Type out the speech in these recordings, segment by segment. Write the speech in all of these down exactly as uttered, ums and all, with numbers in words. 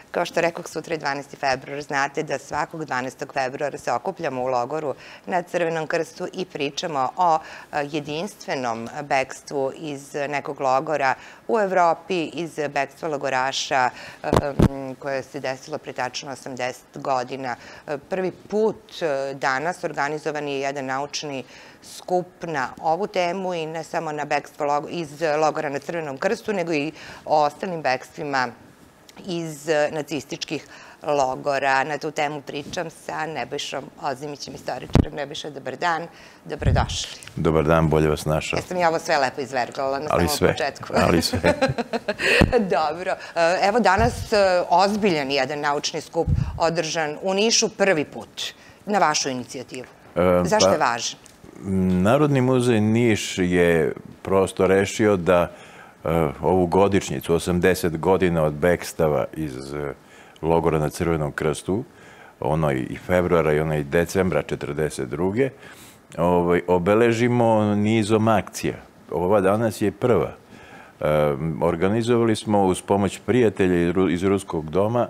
Kao što rekao, sutra je dvanaesti februar. Znate da svakog dvanaestog februara se okupljamo u logoru na Crvenom krstu i pričamo o jedinstvenom bekstvu iz nekog logora u Evropi, iz bekstva logoraša koje se desilo pre tačno osamdeset godina. Prvi put danas organizovan je jedan naučni skup na ovu temu i ne samo na bekstvo iz logora na Crvenom krstu, nego i o ostalim bekstvima iz nacističkih logora. Na tu temu pričam sa Nebojšom Ozimićem, istoričarem. Nebojša, dobar dan, dobrodošli. Dobar dan, bolje vas našao. Jesam ja ovo sve lepo izverglala na samom početku? Ali sve, ali sve. Dobro. Evo danas ozbiljan jedan naučni skup održan u Nišu prvi put na vašu inicijativu. Zašto je važan? Narodni muzej Niš je prosto rešio da ovu godišnjicu, osamdeset godina od bekstava iz logora na Crvenom krstu, ono i februara i ono i decembra četrdeset druge obeležimo nizom akcija. Ova danas je prva. Organizovali smo uz pomoć prijatelja iz Ruskog doma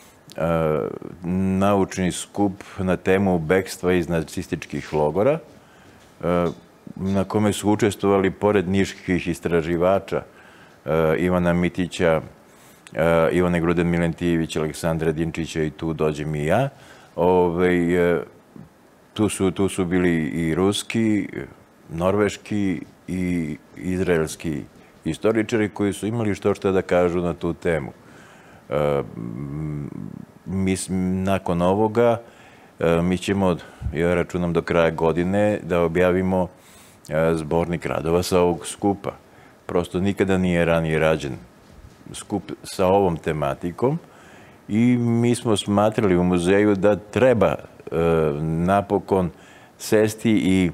naučni skup na temu bekstva iz nacističkih logora, na kome su učestvovali, pored niških istraživača, Ivana Mitića, Ivane Gruden-Milentijević, Aleksandra Dinčića i tu dođem i ja. Tu su bili i ruski, norveški i izraelski istoričari koji su imali što što da kažu na tu temu. Nakon ovoga mi ćemo, ja računam do kraja godine, da objavimo zbornik radova sa ovog skupa. Prosto nikada nije ranije rađen skup sa ovom tematikom i mi smo smatrali u muzeju da treba napokon sesti i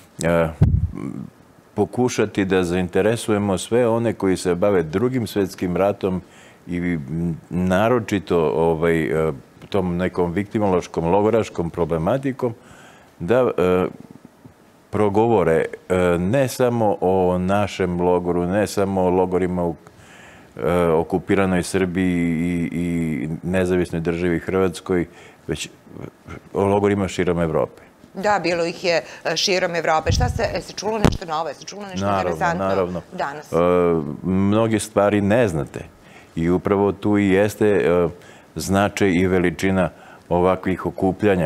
pokušati da zainteresujemo sve one koji se bave Drugim svetskim ratom i naročito tom nekom viktimološkom, logoraškom problematikom, da progovore ne samo o našem logoru, ne samo o logorima u okupiranoj Srbiji i nezavisnoj državi Hrvatskoj, već o logorima širom Evrope. Da, bilo ih je širom Evrope. Šta se, se čulo nešto novo? Se čulo nešto interesantno danas? Mnoge stvari ne znate i upravo tu i jeste značaj i veličina ovakvih okupljanja.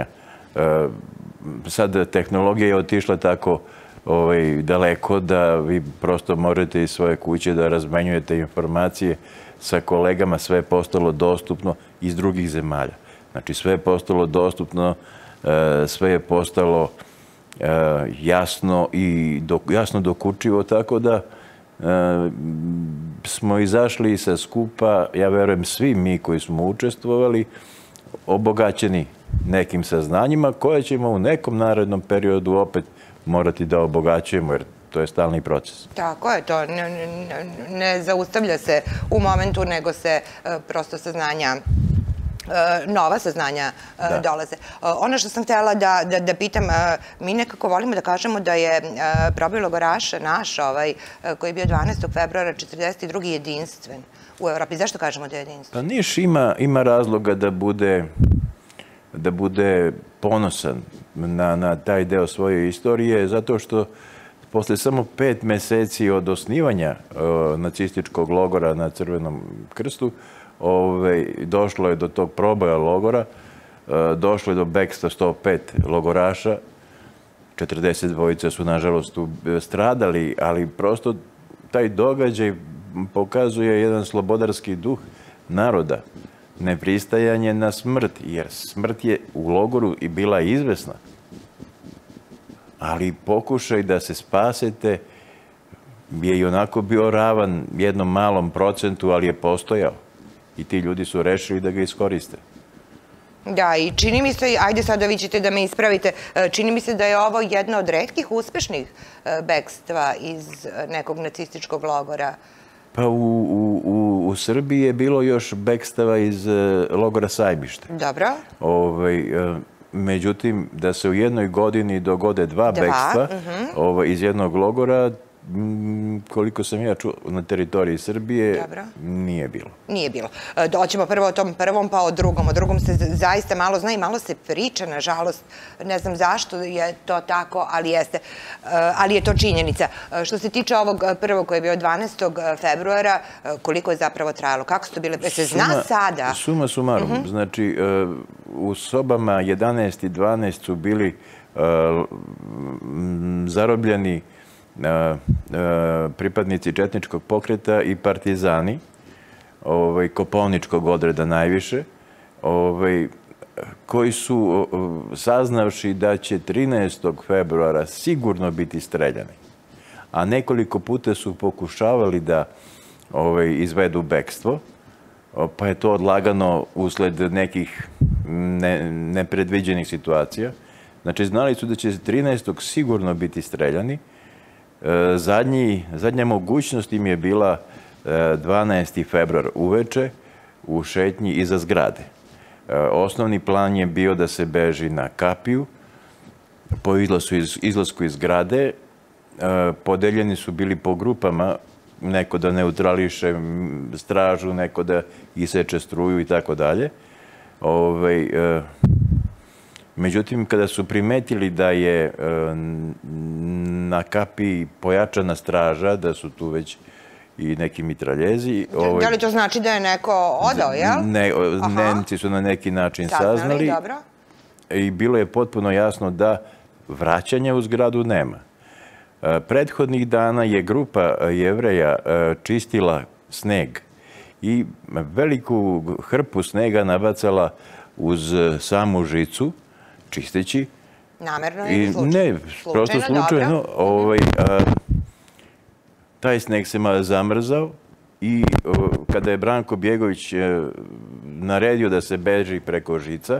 Sad tehnologija je otišla tako daleko da vi prosto možete iz svoje kuće da razmenjujete informacije sa kolegama, sve je postalo dostupno iz drugih zemalja. Znači sve je postalo dostupno, sve je postalo jasno i jasno dokučivo, tako da smo izašli sa skupa, ja verujem svi mi koji smo učestvovali, obogaćeni nekim saznanjima koje ćemo u nekom narednom periodu opet morati da obogaćujemo, jer to je stalni proces. Tako je, to ne zaustavlja se u momentu, nego se prosto saznanja, nova saznanja dolaze. Ono što sam htjela da pitam, mi nekako volimo da kažemo da je proboj logoraša naš, ovaj, koji je bio dvanaestog februara četrdeset druge jedinstven u Evropi. Zašto kažemo da je jedinstven? Pa Niš ima razloga da bude da bude ponosan na taj deo svoje istorije, zato što posle samo pet meseci od osnivanja nacističkog logora na Crvenom krstu došlo je do tog proboja logora, došlo je do bekstva sto pet logoraša, četrdeset dvojica su nažalost tu stradali, ali prosto taj događaj pokazuje jedan slobodarski duh naroda, nepristajanje na smrt, jer smrt je u logoru i bila izvesna. Ali pokušaj da se spasete je i onako bio ravan jednom malom procentu, ali je postojao. I ti ljudi su rešili da ga iskoriste. Da, i čini mi se, ajde sada vi ćete da me ispravite, čini mi se da je ovo jedna od retkih uspešnih bekstva iz nekog nacističkog logora. Pa u Srbiji je bilo još bekstava iz logora Sajmište. Dobro. Međutim, da se u jednoj godini dogode dva bekstva iz jednog logora, koliko sam ja čuo, na teritoriji Srbije nije bilo. Nije bilo. Doćemo prvo o tom prvom, pa o drugom. O drugom se zaista malo zna i malo se priča, nažalost. Ne znam zašto je to tako, ali jeste. Ali je to činjenica. Što se tiče ovog prvog koji je bio dvanaestog februara, koliko je zapravo trajalo? Kako su to bile? Se zna sada? Suma sumarum. Znači, u sobama jedanaest i dvanaest su bili zarobljeni pripadnici četničkog pokreta i partizani, Kopaoničkog odreda najviše, koji su, saznavši da će trinaestog februara sigurno biti streljani, a nekoliko puta su pokušavali da izvedu bekstvo, pa je to odlagano usled nekih nepredviđenih situacija. Znači, znali su da će trinaestog sigurno biti streljani. Zadnja mogućnost im je bila dvanaesti februar uveče u šetnji iza zgrade. Osnovni plan je bio da se beži na kapiju. Po izlasku iz zgrade podeljeni su bili po grupama, neko da neutrališe stražu, neko da iseče struju i tako dalje. Međutim, kada su primetili da je na kapiji pojačana straža, da su tu već i neki mitraljezi... Da li to znači da je neko odao, jel? Ne, Nemci su na neki način saznali. I bilo je potpuno jasno da vraćanja u zgradu nema. Prethodnih dana je grupa Jevreja čistila sneg i veliku hrpu snega nabacala uz samu žicu, čisteći. Namerno ili slučajno? Ne, prosto slučajno. Taj sneg se malo zamrzao i kada je Branko Bjegović naredio da se beži preko žica,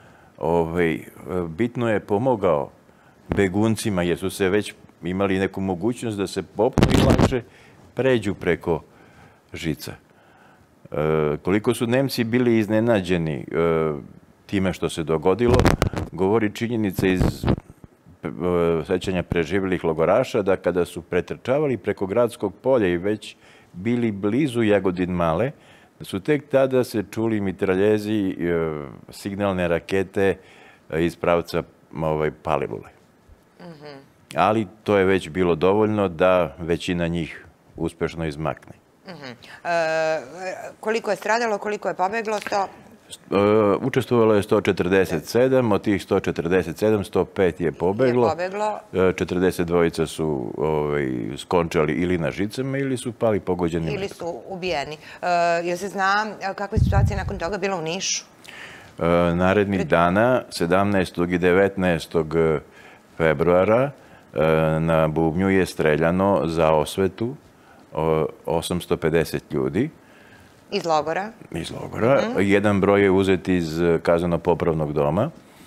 bitno je pomogao beguncima jer su se već imali neku mogućnost da se popnu i lakše pređu preko žica. Koliko su Nemci bili iznenađeni time što se dogodilo, govori činjenica iz sećanja preživjelih logoraša da kada su pretrčavali preko gradskog polja i već bili blizu Jagodin Male, da su tek tada se čuli mitraljezi, signalne rakete iz pravca Palilule. Ali to je već bilo dovoljno da većina njih uspešno izmakne. Koliko je stradalo, koliko je pobeglo? Učestvovalo je sto četrdeset sedam, od tih sto četrdeset sedam, sto pet je pobeglo, četrdeset dvojica su skončali ili na žicama ili su pali pogođeni metkom. Ili su ubijeni. Jel se zna kakva je situacija nakon toga bila u Nišu? Narednih dana, sedamnaestog i devetnaestog februara, na Bubnju je streljano za osvetu osamsto pedeset ljudi. Iz logora? Iz logora. Jedan broj je uzet iz kazneno-popravnog doma.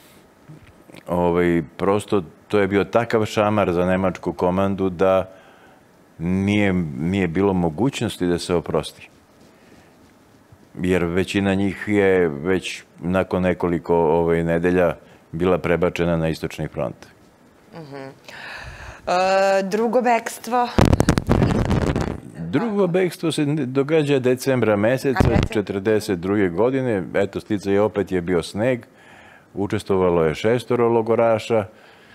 Prosto to je bio takav šamar za nemačku komandu da nije bilo mogućnosti da se oprosti. Jer većina njih je već nakon nekoliko nedelja bila prebačena na istočni front. Drugo bekstvo? Drugo bekstvo se događa decembra meseca četrdeset druge godine. Eto, sticaj opet je bio sneg. Učestvovalo je šestoro logoraša.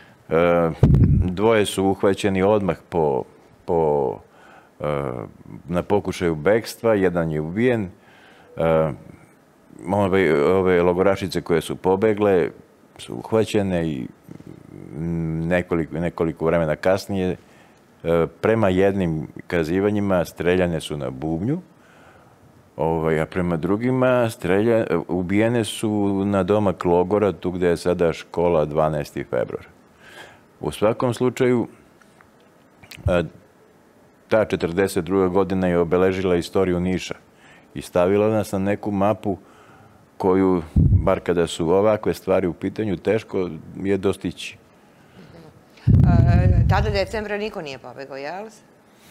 Dvoje su uhvaćeni odmah na pokušaju bekstva. Jedan je ubijen. Ove logorašice koje su pobegle su uhvaćene i nekoliko vremena kasnije prema jednim kazivanjima streljane su na Bubnju, a prema drugima ubijene su na domak logora, tu gde je sada škola dvanaesti februar. U svakom slučaju, ta četrdeset druga godina je obeležila istoriju Niša i stavila nas na neku mapu koju, bar kada su ovakve stvari u pitanju, teško je dostići. Tada decembra niko nije pobegao, jel?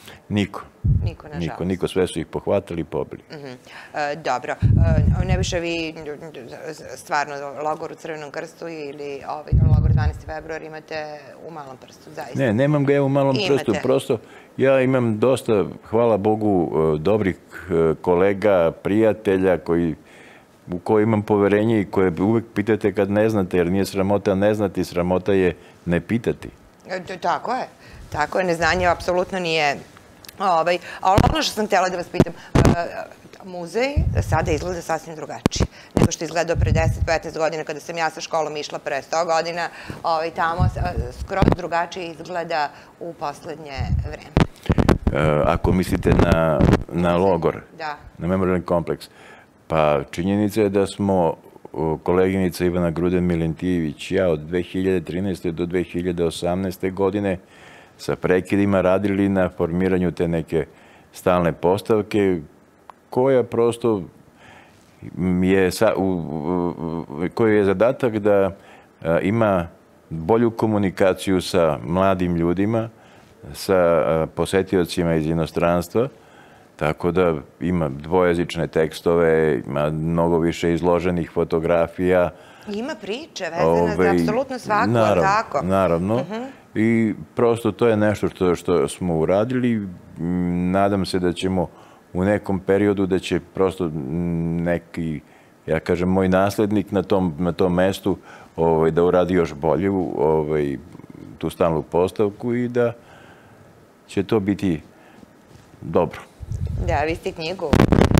Niko, nažalost. Niko, niko, sve su ih pohvatali i pobili. Dobro. Ne više vi stvarno logor u Crvenom krstu ili logor dvanaesti februar imate u Malom Prstu, zaista? Ne, nemam ga ja u Malom Prstu, prosto ja imam dosta, hvala Bogu, dobrih kolega, prijatelja u koje imam poverenje i koje uvek pitate kad ne znate, jer nije sramota ne znati, sramota je ne pitati. Tako je. Tako je, neznanje apsolutno nije... Ali ono što sam htjela da vas pitam, muzej sada izgleda sasvim drugačije nego što izgledao pre deset do petnaest godina kada sam ja sa školom išla pre sto godina. Tamo skroz drugačije izgleda u poslednje vreme. Ako mislite na logor, na memorialni kompleks, pa činjenica je da smo koleginica Ivana Gruden-Milentijević, ja od dve hiljade trinaeste. do dve hiljade osamnaeste. godine sa prekidima radili na formiranju te neke stalne postavke koja prosto je, koji je zadatak da ima bolju komunikaciju sa mladim ljudima, sa posetiocima iz inostranstva, tako da ima dvojezične tekstove, ima mnogo više izloženih fotografija. Ima priče vezane za apsolutno svako, tako? Naravno. I prosto to je nešto što smo uradili. Nadam se da ćemo u nekom periodu, da će prosto neki, ja kažem, moj naslednik na tom mestu da uradi još bolju tu stalnu postavku i da će to biti dobro. Da, vi ste knjigu.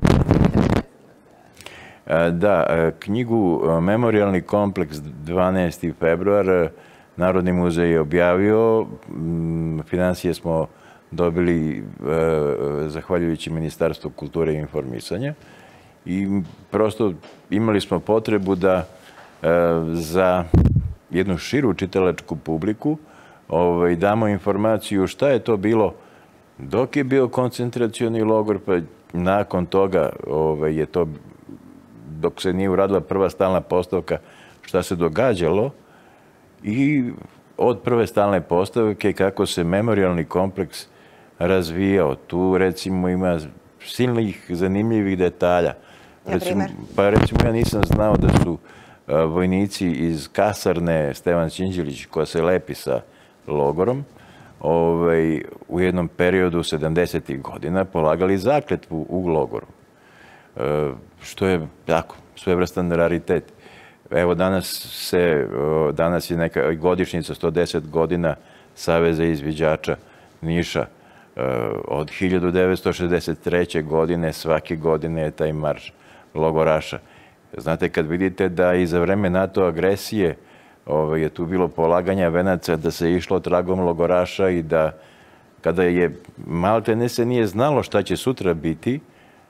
Da, knjigu Memorialni kompleks dvanaesti februar Narodni muzej je objavio. Financije smo dobili zahvaljujući Ministarstvu kulture i informisanja i prosto imali smo potrebu da za jednu širu čitalačku publiku damo informaciju šta je to bilo dok je bio koncentracioni logor, pa nakon toga je to, dok se nije uradila prva stalna postavka, šta se događalo i od prve stalne postavke kako se memorialni kompleks razvijao. Tu recimo ima silnih zanimljivih detalja. Pa recimo ja nisam znao da su vojnici iz kasarne Stevan Sinđelić, koja se lepi sa logorom, u jednom periodu sedamdesetih godina polagali zakletvu u logoru, što je tako svevrstan raritet. Evo danas je neka godišnjica sto deset godina Saveza izviđača Niša. Od hiljadu devetsto šezdeset treće. godine svake godine je taj marš logoraša. Znate, kad vidite da i za vreme NATO agresije je tu bilo polaganja venaca, da se išlo tragom logoraša i da kada je maltene se nije znalo šta će sutra biti,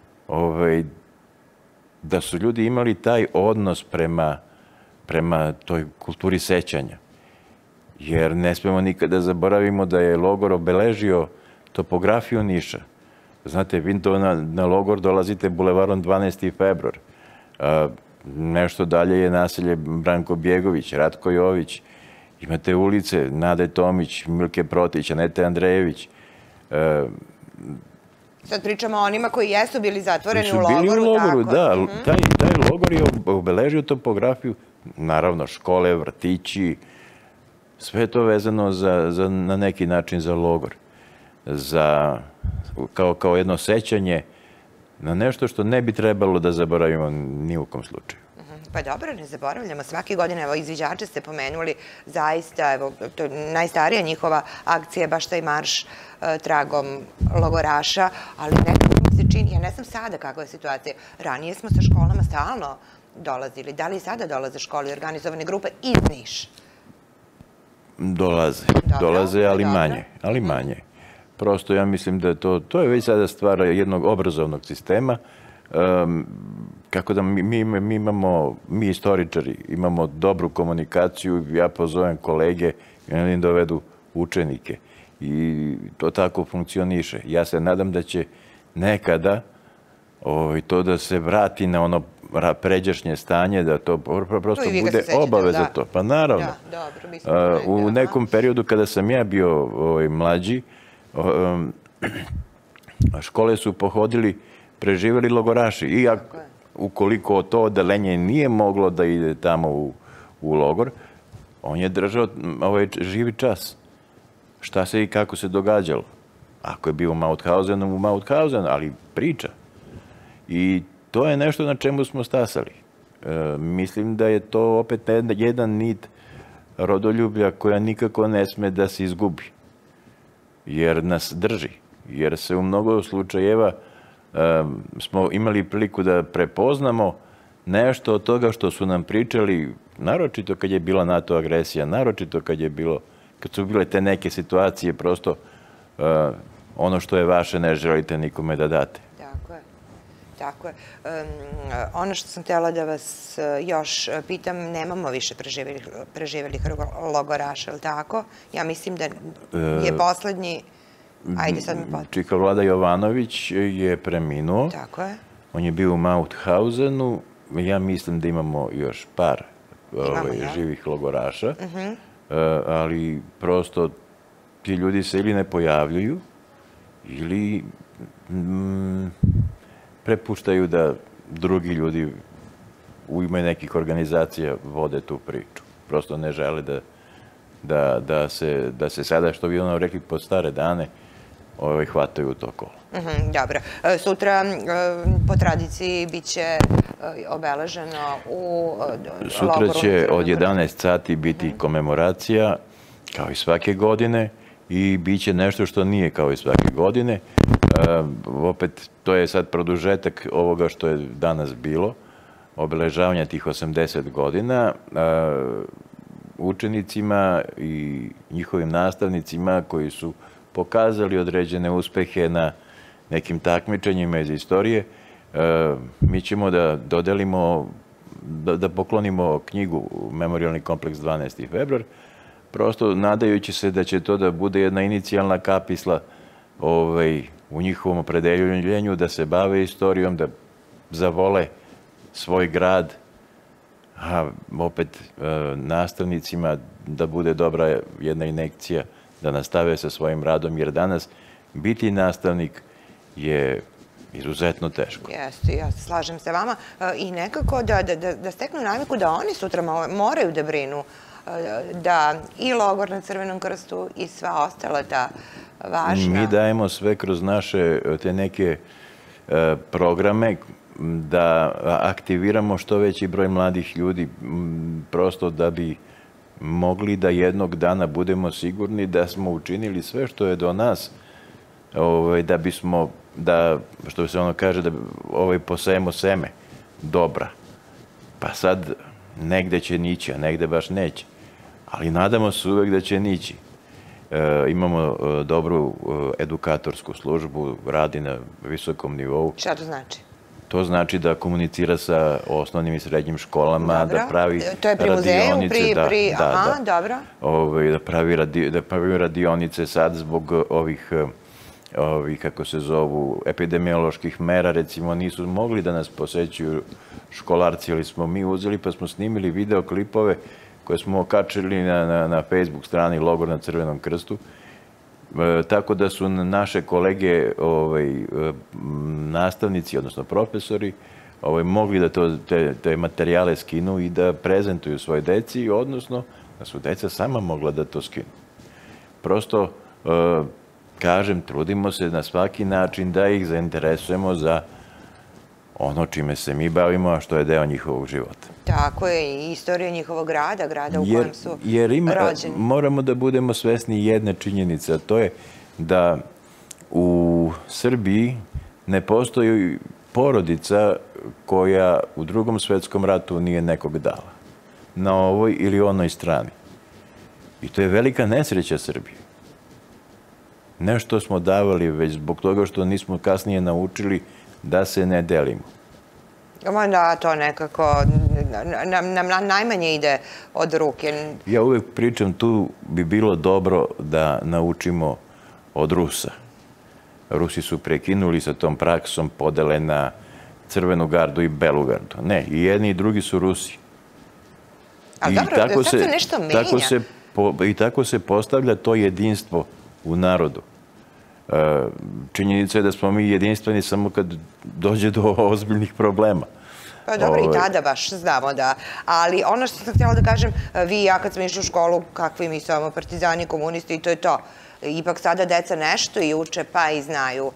da su ljudi imali taj odnos prema toj kulturi sećanja. Jer ne smemo nikada zaboravimo da je logor obeležio topografiju Niša. Znate, vi na logor dolazite bulevarom dvanaesti februar. Nešto dalje je naselje Branko Bjegović, Ratko Jović. Imate ulice Nade Tomić, Milke Protić, Anete Andrejević. Sad pričamo o onima koji jesu bili zatvoreni u logoru. Su bili u logoru, da. Taj logor je obeležio topografiju, naravno škole, vrtići, sve to vezano na neki način za logor. Kao jedno sećanje na nešto što ne bi trebalo da zaboravimo ni u kom slučaju. Pa dobro, ne zaboravljamo. Svake godine, evo, izviđače ste pomenuli, zaista, evo, to je najstarija njihova akcija, baš taj marš tragom logoraša, ali nekako mi se čini, ja ne znam sada kakva je situacija, ranije smo sa školama stalno dolazili. Da li i sada dolaze škole i organizovane grupe iz Niša? Dolaze. Dolaze, ali manje. Ali manje. Prosto ja mislim da to, to je već sada stvar jednog obrazovnog sistema. Kako da mi imamo, mi istoričari, imamo dobru komunikaciju, ja pozovem kolege i oni dovedu učenike. I to tako funkcioniše. Ja se nadam da će nekada to da se vrati na ono pređašnje stanje, da to prosto bude obaveza to. Pa naravno. U nekom periodu kada sam ja bio mlađi, škole su pohodili preživjeli logoraši. I ukoliko to odeljenje nije moglo da ide tamo u, u logor, on je držao ovaj živi čas. Šta se i kako se događalo. Ako je bio u Mauthausenu, u Mauthausenu, ali priča. I to je nešto na čemu smo stasali. E, mislim da je to opet jedan nit rodoljublja koja nikako ne sme da se izgubi. Jer nas drži. Jer se u mnogo slučajeva e, smo imali priliku da prepoznamo nešto od toga što su nam pričali, naročito kad je bila NATO agresija, naročito kad je bilo, kad su bile te neke situacije, prosto uh, ono što je vaše ne želite nikome da date. Tako je. Tako je. Um, ono što sam htjela da vas još pitam, nemamo više preživjelih, preživjelih logoraša, ili tako? Ja mislim da je poslednji... Ajde, sad mi potpuno. Čika Vlada Jovanović je preminuo. Tako je. On je bio u Mauthausenu. Ja mislim da imamo još par ovaj, živih logoraša, uh-huh. uh, ali prosto ti ljudi se ili ne pojavljuju ili mm, prepuštaju da drugi ljudi u ime nekih organizacija vode tu priču. Prosto ne žele da, da, da, se, da se sada, što bi ono rekli, pod stare dane, ovaj, hvataju u to kolo. Mm-hmm, dobro. Sutra po tradiciji biće obeleženo u logoru. Sutra će od jedanaest sati biti mm-hmm. komemoracija, kao i svake godine, i bit će nešto što nije kao i svake godine. Uh, opet, to je sad produžetak ovoga što je danas bilo, obeležavanja tih osamdeset godina. Uh, učenicima i njihovim nastavnicima koji su pokazali određene uspehe na nekim takmičenjima iz istorije, mi ćemo da dodelimo, da poklonimo knjigu Memorijalni kompleks dvanaesti februar, prosto nadajući se da će to da bude jedna inicijalna kapisla ovaj, u njihovom opredeljenju, da se bave istorijom, da zavole svoj grad, a opet nastavnicima da bude dobra jedna injekcija da nastave sa svojim radom, jer danas biti nastavnik je izuzetno teško. Jeste, ja se slažem se vama. I nekako da, da, da steknu naviku da oni sutra moraju da brinu da i logor na Crvenom krstu i sva ostala ta važna... Mi dajemo sve kroz naše te neke programe da aktiviramo što veći broj mladih ljudi, prosto da bi mogli da jednog dana budemo sigurni da smo učinili sve što je do nas, ovaj, da bismo, da, što se ono kaže, da ovaj, posejemo seme dobra. Pa sad negde će nići, a negde baš neće. Ali nadamo se uvek da će nići. E, imamo e, dobru e, edukatorsku službu, radi na visokom nivou. Šta to znači? To znači da komunicira sa osnovnim i srednjim školama, dobro. Da pravi to je pri radionice. Muzeju, pri, da, pri... da, Aha, da. dobro. Ove, da, pravi radi, da pravi radionice sad zbog ovih, ovih, kako se zovu, epidemioloških mera, recimo, nisu mogli da nas posećuju školarci, ali smo mi uzeli pa smo snimili videoklipove koje smo okačili na, na, na Facebook strani Logor na Crvenom krstu. E, tako da su naše kolege, ovaj, nastavnici, odnosno profesori, ovaj, mogli da to, te, te materijale skinu i da prezentuju svoje deci, odnosno da su deca sama mogla da to skinu. Prosto, e, kažem, trudimo se na svaki način da ih zainteresujemo za ono čime se mi bavimo, a što je deo njihovog života. Tako je, i istorija njihovog grada, grada u jer, kojem su jer ima, rođeni. Moramo da budemo svesni jedne činjenice, a to je da u Srbiji ne postoji porodica koja u Drugom svetskom ratu nije nekog dala. Na ovoj ili onoj strani. I to je velika nesreća Srbije. Nešto smo davali već zbog toga što nismo kasnije naučili da se ne delimo. Da, to nekako nam, nam najmanje ide od ruke. Ja uvek pričam, tu bi bilo dobro da naučimo od Rusa. Rusi su prekinuli sa tom praksom podele na Crvenu gardu i Belu gardu. Ne, i jedni i drugi su Rusi. Ali dobro, sad se nešto menja. Tako se, po, I tako se postavlja to jedinstvo u narodu. Činjenica je da smo mi jedinstveni samo kad dođe do ozbiljnih problema. Pa dobro, i tada baš znamo da. Ali ono što sam htjela da kažem, vi i ja kad smo išli u školu, kakvi mi samo partizani, komunisti i to je to. Ipak sada deca nešto i uče, pa i znaju.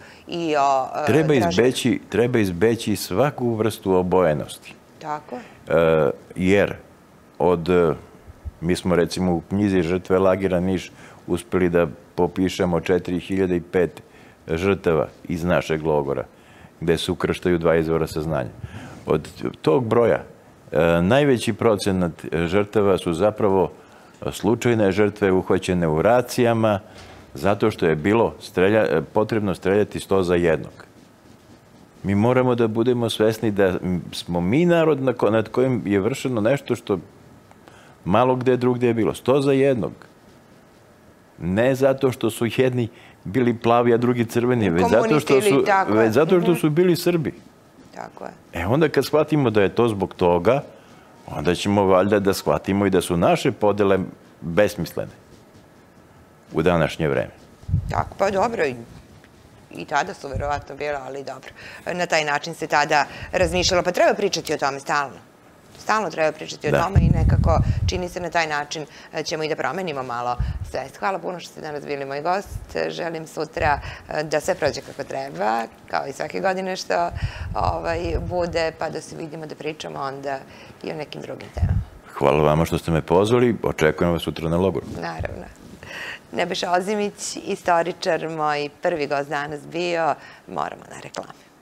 Treba izbeći svaku vrstu obojenosti. Tako. Jer od, mi smo recimo u knjizi Žrtve lagera Niš uspeli da popišemo četiri hiljade pet žrtava iz našeg logora, gde se ukrštaju dva izvora saznanja. Od tog broja najveći procenat žrtava su zapravo slučajne žrtve uhvaćene u racijama, zato što je bilo potrebno streljati sto za jednog. Mi moramo da budemo svesni da smo mi narod nad kojim je vršeno nešto što malo gde drugdje je bilo. Sto za jednog. Ne zato što su jedni bili plavi, a drugi crveni, već zato što su bili Srbi. Tako je. E onda kad shvatimo da je to zbog toga, onda ćemo valjda da shvatimo i da su naše podele besmislene u današnje vreme. Tako, pa dobro, i tada su verovatno bila, ali dobro. Na taj način se tada razmišljalo, pa treba pričati o tome stalno. Stalno treba pričati o tome i nekako čini se na taj način ćemo i da promenimo malo svest. Hvala puno što ste danas bili moj gost. Želim sutra da sve prođe kako treba, kao i svake godine što bude, pa da se vidimo da pričamo onda i o nekim drugim temama. Hvala vama što ste me pozvali. Očekujem vas sutra na logoru. Naravno. Nebojša Ozimić, istoričar, moj prvi gost danas bio. Moramo na reklamu.